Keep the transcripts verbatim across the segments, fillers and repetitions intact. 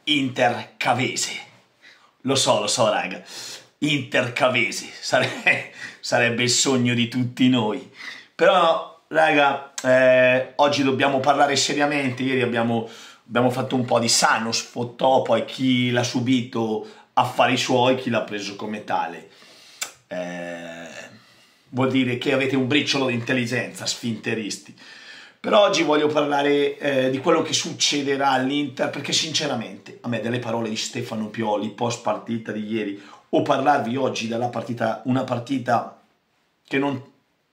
Inter Cavese. Lo so, lo so, raga. Inter Cavese sarebbe, sarebbe il sogno di tutti noi. Però, raga, eh, oggi dobbiamo parlare seriamente. Ieri abbiamo, abbiamo fatto un po' di sano sfottò, poi chi l'ha subito affari suoi, chi l'ha preso come tale. Eh, vuol dire che avete un briciolo di intelligenza, sfinteristi. Però oggi voglio parlare eh, di quello che succederà all'Inter, perché sinceramente a me delle parole di Stefano Pioli post partita di ieri, o parlarvi oggi della partita, una partita che non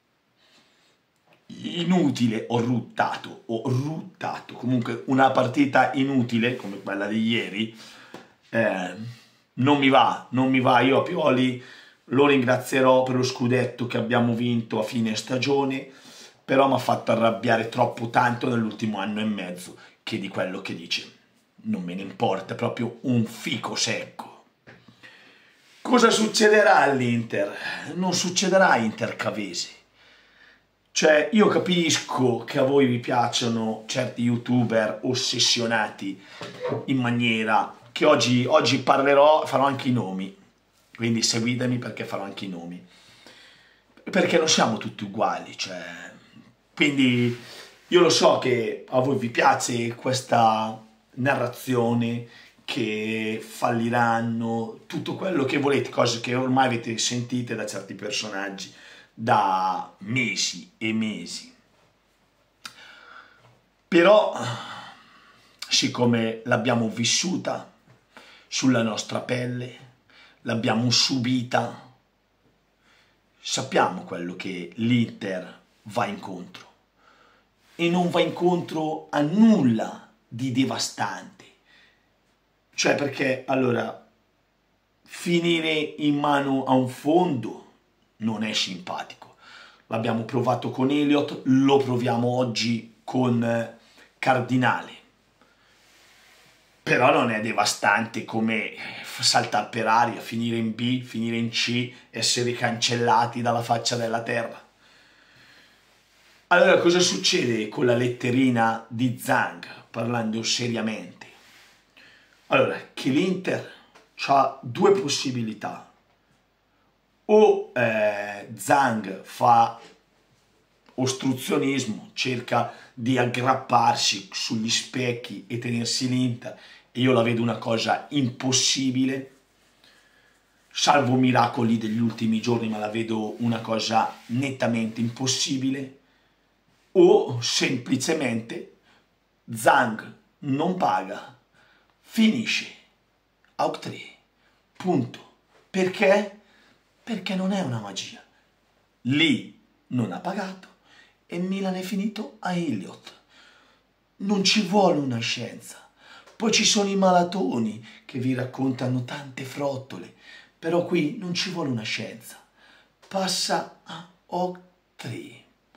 inutile, ho ruttato, ho ruttato, comunque una partita inutile come quella di ieri, eh, non mi va, non mi va. Io a Pioli lo ringrazierò per lo scudetto che abbiamo vinto a fine stagione, però mi ha fatto arrabbiare troppo tanto nell'ultimo anno e mezzo, che di quello che dice non me ne importa, è proprio un fico secco. Cosa succederà all'Inter? Non succederà Inter Cavese. Cioè, io capisco che a voi vi piacciono certi youtuber ossessionati in maniera che oggi, oggi parlerò, farò anche i nomi, quindi seguitemi perché farò anche i nomi, perché non siamo tutti uguali, cioè... Quindi io lo so che a voi vi piace questa narrazione, che falliranno, tutto quello che volete, cose che ormai avete sentite da certi personaggi da mesi e mesi. Però, siccome l'abbiamo vissuta sulla nostra pelle, l'abbiamo subita, sappiamo quello che l'Inter va incontro. E non va incontro a nulla di devastante. Cioè, perché, allora, finire in mano a un fondo non è simpatico. L'abbiamo provato con Elliott, lo proviamo oggi con Cardinale. Però non è devastante come saltare per aria, finire in B, finire in C, essere cancellati dalla faccia della terra. Allora, cosa succede con la letterina di Zhang, parlando seriamente? Allora, che l'Inter ha due possibilità. O eh, Zhang fa ostruzionismo, cerca di aggrapparsi sugli specchi e tenersi l'Inter, e io la vedo una cosa impossibile, salvo miracoli degli ultimi giorni, ma la vedo una cosa nettamente impossibile. O semplicemente Zhang non paga, finisce a Octree, punto. Perché? Perché non è una magia. Lì non ha pagato e Milan è finito a Elliott. Non ci vuole una scienza. Poi ci sono i malatoni che vi raccontano tante frottole, però qui non ci vuole una scienza. Passa a Octree.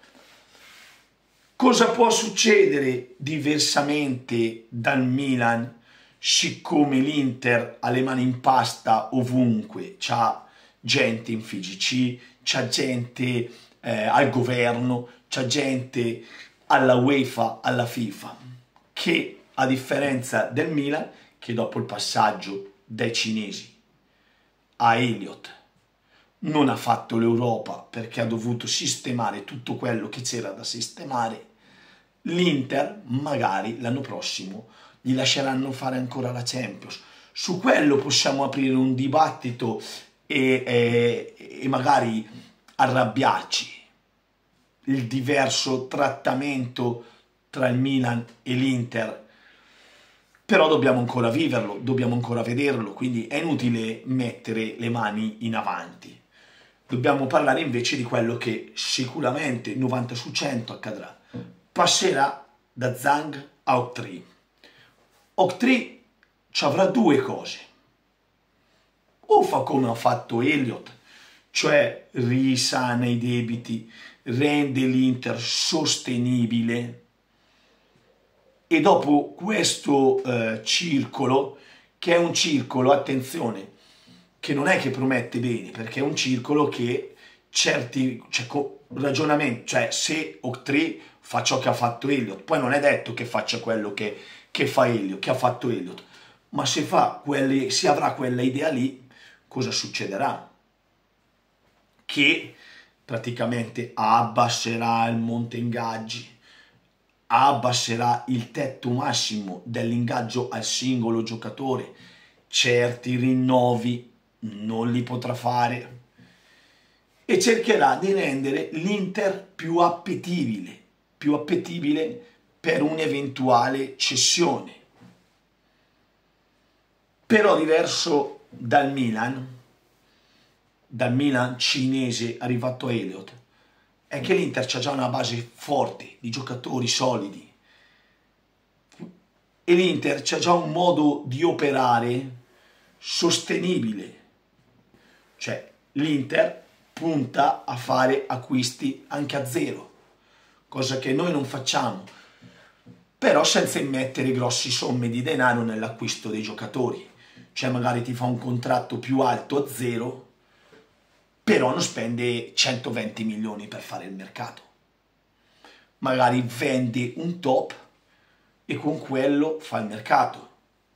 Cosa può succedere diversamente dal Milan, siccome l'Inter ha le mani in pasta ovunque, c'ha gente in F I G C, c'ha gente eh, al governo, c'ha gente alla UEFA, alla FIFA, che a differenza del Milan, che dopo il passaggio dai cinesi a Elliott non ha fatto l'Europa perché ha dovuto sistemare tutto quello che c'era da sistemare, l'Inter magari l'anno prossimo gli lasceranno fare ancora la Champions. Su quello possiamo aprire un dibattito e, e, e magari arrabbiarci. Il diverso trattamento tra il Milan e l'Inter, però dobbiamo ancora viverlo, dobbiamo ancora vederlo, quindi è inutile mettere le mani in avanti. Dobbiamo parlare invece di quello che sicuramente novanta su cento accadrà. Passerà da Zhang a Octree. Octree ci avrà due cose. O fa come ha fatto Elliott, cioè risana i debiti, rende l'Inter sostenibile, e dopo questo eh, circolo, che è un circolo, attenzione, che non è che promette bene, perché è un circolo che certi cioè, ragionamenti, cioè se Octree fa ciò che ha fatto Elliott, poi non è detto che faccia quello che, che fa Elliott, che ha fatto Elliott, ma se fa quelle, si avrà quella idea lì, cosa succederà? Che praticamente abbasserà il monte ingaggi, abbasserà il tetto massimo dell'ingaggio al singolo giocatore, certi rinnovi non li potrà fare e cercherà di rendere l'Inter più appetibile, più appetibile per un'eventuale cessione. Però diverso dal Milan, dal Milan cinese arrivato a Elliott, è che l'Inter c'ha già una base forte di giocatori solidi e l'Inter c'ha già un modo di operare sostenibile, cioè l'Inter punta a fare acquisti anche a zero, cosa che noi non facciamo, però senza immettere grossi somme di denaro nell'acquisto dei giocatori, cioè magari ti fa un contratto più alto a zero, però non spende centoventi milioni per fare il mercato. Magari vende un top e con quello fa il mercato.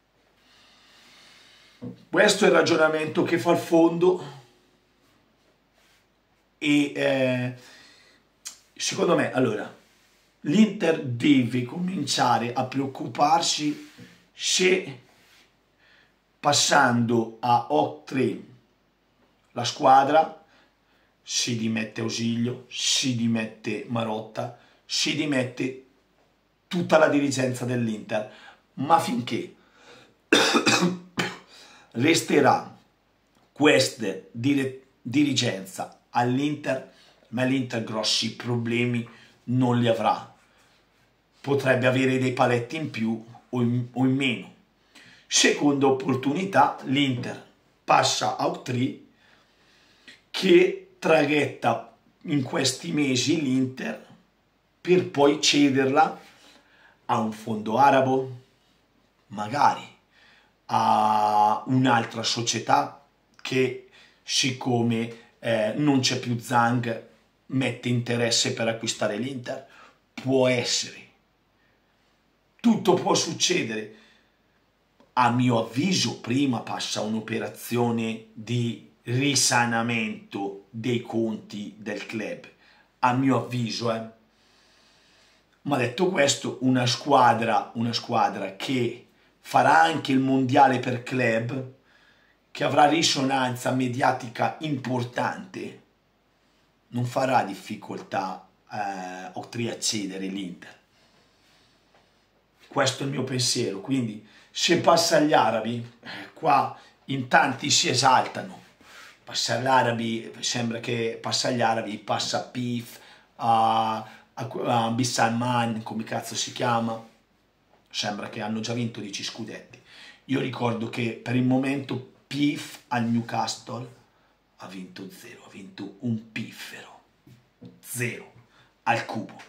Questo è il ragionamento che fa il fondo e eh, secondo me, allora, l'Inter deve cominciare a preoccuparsi se passando a O tre la squadra si dimette Ausilio, si dimette Marotta, si dimette tutta la dirigenza dell'Inter, ma finché resterà questa dire, dirigenza all'Inter, ma l'Inter grossi problemi non li avrà. Potrebbe avere dei paletti in più o in, o in meno. Seconda opportunità, l'Inter passa a O tre che traghetta in questi mesi l'Inter per poi cederla a un fondo arabo, magari a un'altra società che, siccome eh, non c'è più Zhang, mette interesse per acquistare l'Inter. Può essere. Tutto può succedere. A mio avviso prima passa un'operazione di risanamento dei conti del club, a mio avviso, eh. Ma detto questo, una squadra, una squadra che farà anche il mondiale per club, che avrà risonanza mediatica importante, non farà difficoltà eh, oltre a cedere l'Inter. Questo è il mio pensiero. Quindi se passa agli arabi, eh, qua in tanti si esaltano. Passa agli arabi, sembra che passa agli arabi, passa a Pif, a, a, a Bin Salman, come cazzo si chiama. Sembra che hanno già vinto dieci scudetti. Io ricordo che per il momento Pif al Newcastle ha vinto zero, ha vinto un piffero, zero, al cubo.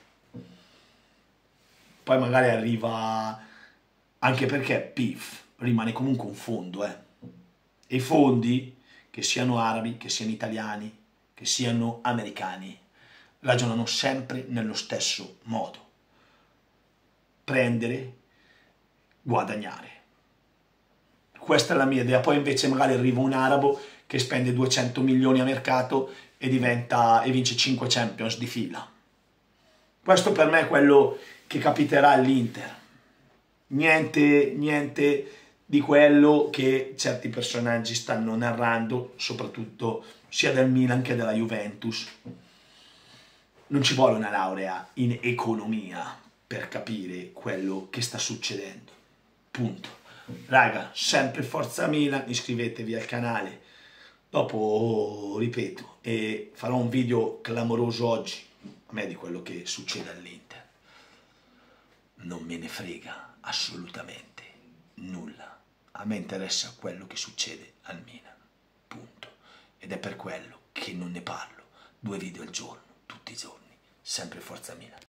Poi magari arriva, anche perché Pif rimane comunque un fondo, eh. E i fondi, che siano arabi, che siano italiani, che siano americani, ragionano sempre nello stesso modo. Prendere, guadagnare. Questa è la mia idea. Poi invece magari arriva un arabo che spende duecento milioni a mercato e diventa e vince cinque Champions di fila. Questo per me è quello che capiterà all'Inter. Niente, niente di quello che certi personaggi stanno narrando, soprattutto sia del Milan che della Juventus. Non ci vuole una laurea in economia per capire quello che sta succedendo. Punto. Raga, sempre Forza Milan, iscrivetevi al canale. Dopo, ripeto, e farò un video clamoroso oggi a me di quello che succede all'Inter. Non me ne frega assolutamente nulla. A me interessa quello che succede al Milan, punto. Ed è per quello che non ne parlo. Due video al giorno, tutti i giorni, sempre Forza Milan.